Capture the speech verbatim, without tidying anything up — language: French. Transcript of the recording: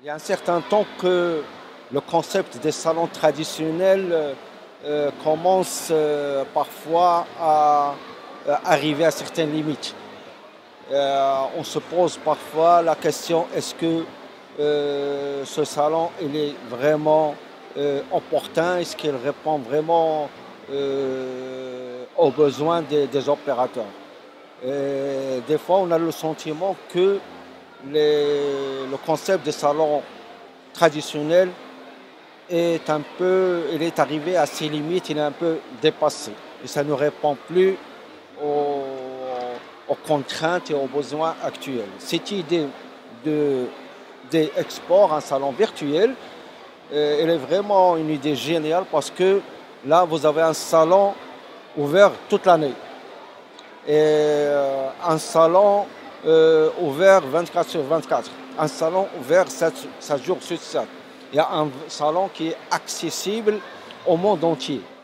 Il y a un certain temps que le concept des salons traditionnels euh, euh, commence euh, parfois à, à arriver à certaines limites. Euh, on se pose parfois la question, est-ce que euh, ce salon il est vraiment euh, opportun? Est-ce qu'il répond vraiment euh, aux besoins des, des opérateurs? Et des fois, on a le sentiment que les- le concept des salons traditionnels est un peu, il est arrivé à ses limites, il est un peu dépassé. Et ça ne répond plus aux, aux contraintes et aux besoins actuels. Cette idée de, d'export, un salon virtuel, euh, elle est vraiment une idée géniale parce que là, vous avez un salon ouvert toute l'année. Et euh, un salon euh, ouvert vingt-quatre sur vingt-quatre. Un salon ouvert sept jours sur sept. Il y a un salon qui est accessible au monde entier.